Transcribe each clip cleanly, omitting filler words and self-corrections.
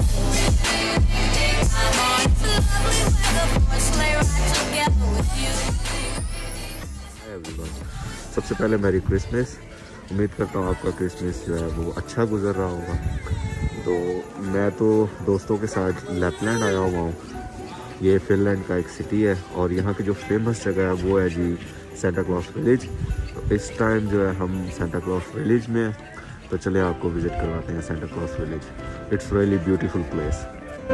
सबसे पहले मेरी क्रिसमस। उम्मीद करता हूँ आपका क्रिसमस जो है वो अच्छा गुजर रहा होगा। तो मैं तो दोस्तों के साथ लैपलैंड आया हुआ हूँ। ये फिनलैंड का एक सिटी है और यहाँ की जो फेमस जगह है वो है जी सांता क्लॉज विलेज। तो इस टाइम जो है हम सांता क्लॉज विलेज में, तो चले आपको विज़िट करवाते हैं Santa Claus village. It's really beautiful place.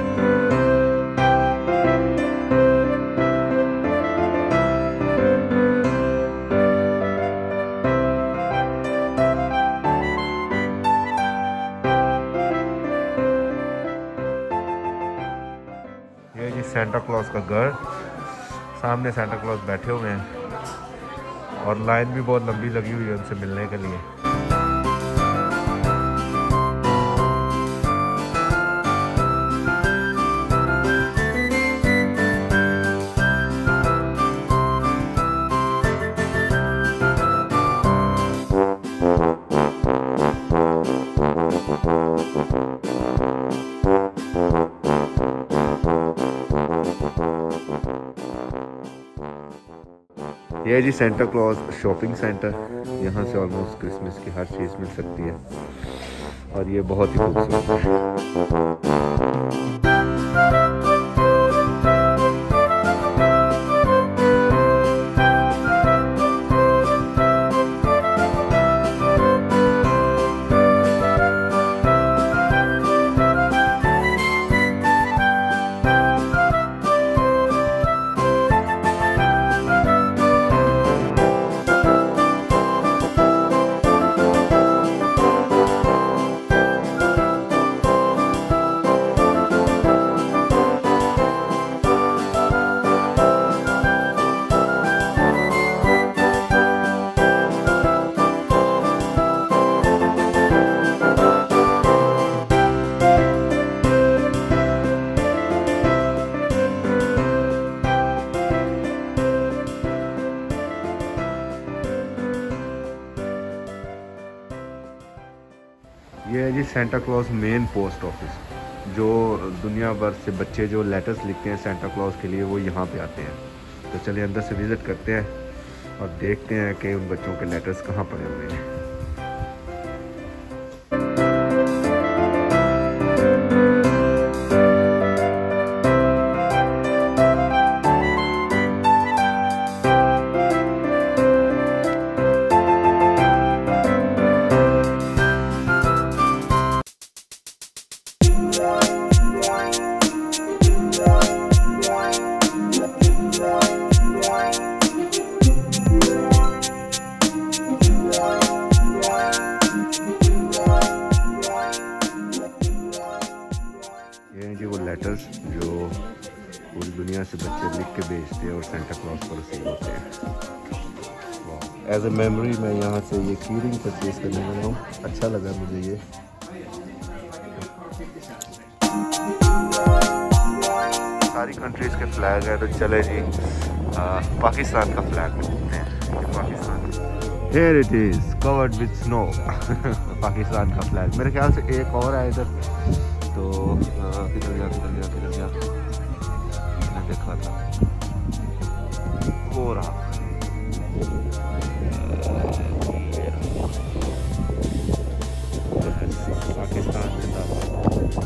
ये जी सांता क्लॉज का घर, सामने सांता क्लॉज बैठे हुए हैं और लाइन भी बहुत लंबी लगी हुई है उनसे मिलने के लिए। ये जी सांता क्लॉज शॉपिंग सेंटर। यहाँ से ऑलमोस्ट क्रिसमस की हर चीज़ मिल सकती है और ये बहुत ही खूबसूरत है। ये है जी Santa Claus main post office. जो दुनिया भर से बच्चे जो लेटर्स लिखते हैं सांता क्लॉज के लिए वो यहाँ पे आते हैं। तो चलिए अंदर से विज़िट करते हैं और देखते हैं कि उन बच्चों के लेटर्स कहाँ पड़े हुए हैं। लेटर्स जो पूरी दुनिया से बच्चे लिख के भेजते हैं और सांता क्लॉज पर रिसीव होते हैं। एज ए मेमोरी मैं यहाँ से ये कीरिंग परचेज करने वाला हूँ। अच्छा लगा मुझे ये। सारी कंट्रीज के फ्लैग है, तो चले जी पाकिस्तान का फ्लैग देखते हैं। Pakistan, here it is covered with snow। Pakistan का फ्लैग। मेरे ख्याल से एक और है इधर, तो किधर गया मैं देखा था वो रहा। पाकिस्तान जिंदाबाद।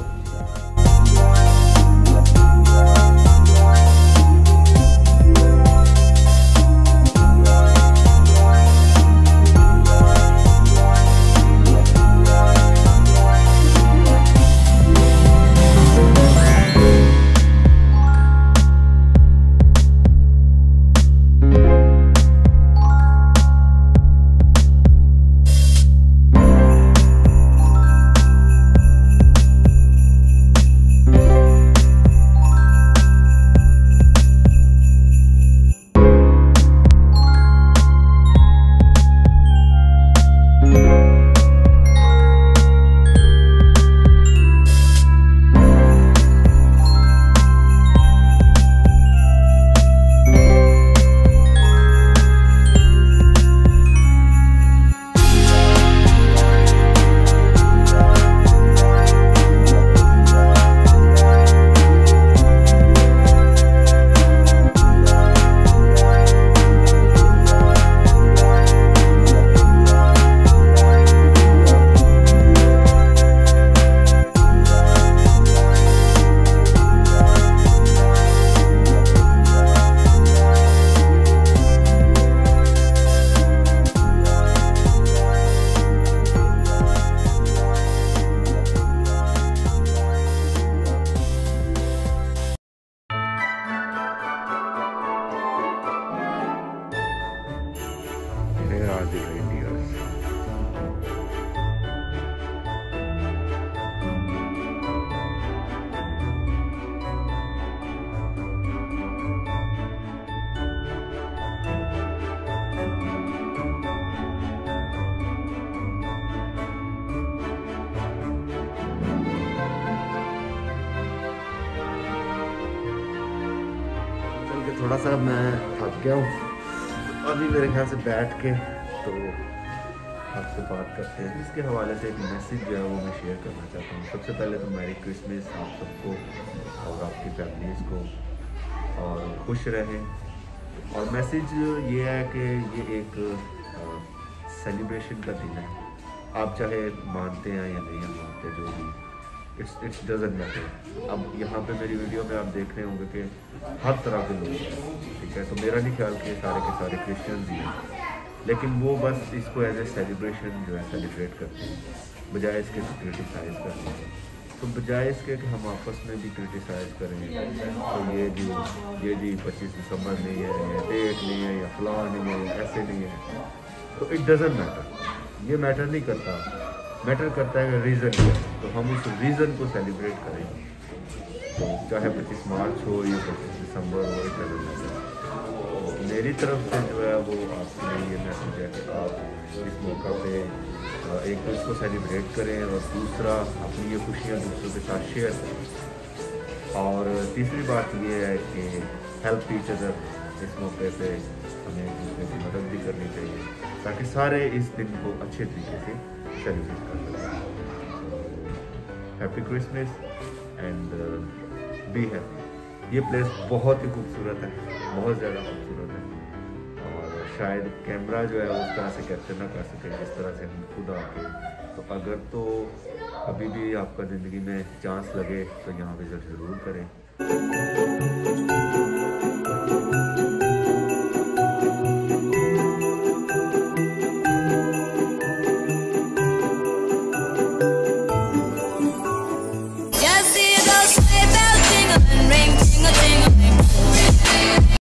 थोड़ा सा मैं थक गया हूँ, अभी मेरे ख्याल से बैठ के तो आपसे बात करते हैं। इसके हवाले से एक मैसेज जो है वो मैं शेयर करना चाहता हूँ। सबसे पहले तो मैरी क्रिसमस आप सबको और आपकी फैमिलीज़ को, और खुश रहें। और मैसेज ये है कि ये एक सेलिब्रेशन का दिन है, आप चाहे मानते हैं या नहीं मानते, जो भी इट्स डजंट मैटर। अब यहाँ पे मेरी वीडियो में आप देख रहे होंगे कि हर तरह के लोग हैं, ठीक है। तो मेरा नहीं ख्याल कि सारे के सारे क्रिश्चियंस ही हैं, लेकिन वो बस इसको एज ए सेलिब्रेशन जो है सेलिब्रेट करते हैं, बजाय इसके क्रिटिसाइज़ करते हैं। तो बजाय इसके कि हम आपस में भी क्रिटिसाइज़ करें, तो ये जी 25 दिसंबर नहीं है, या डेट नहीं है, या फलां नहीं है, ऐसे नहीं है, तो इट डजंट मैटर। ये मैटर नहीं करता, मैटर करता है रीज़न क्या है। तो हम उस रीज़न को सेलिब्रेट करें, तो चाहे 25 मार्च हो या 25 दिसंबर हो, इट डजंट मैटर। तो मेरी तरफ से जो है वो आपके लिए ये मैसेज है कि आप इस मौका पे एक तो इसको सेलिब्रेट करें, और दूसरा अपनी ये खुशियाँ दूसरों के साथ शेयर करें। और तीसरी बात ये है कि हेल्प ईच अदर, इस मौके पे हमें एक दूसरे की मदद भी करनी चाहिए, ताकि सारे इस दिन को अच्छे तरीके से सेलिब्रेट कर सकें। Happy Christmas and be happy. ये प्लेस बहुत ही खूबसूरत है, बहुत ज़्यादा खूबसूरत है, और शायद कैमरा जो है उस तरह से कैप्चर ना कर सके जिस तरह से हम खुद आके। तो अगर तो अभी भी आपका ज़िंदगी में चांस लगे तो यहाँ विज़िट ज़रूर करें।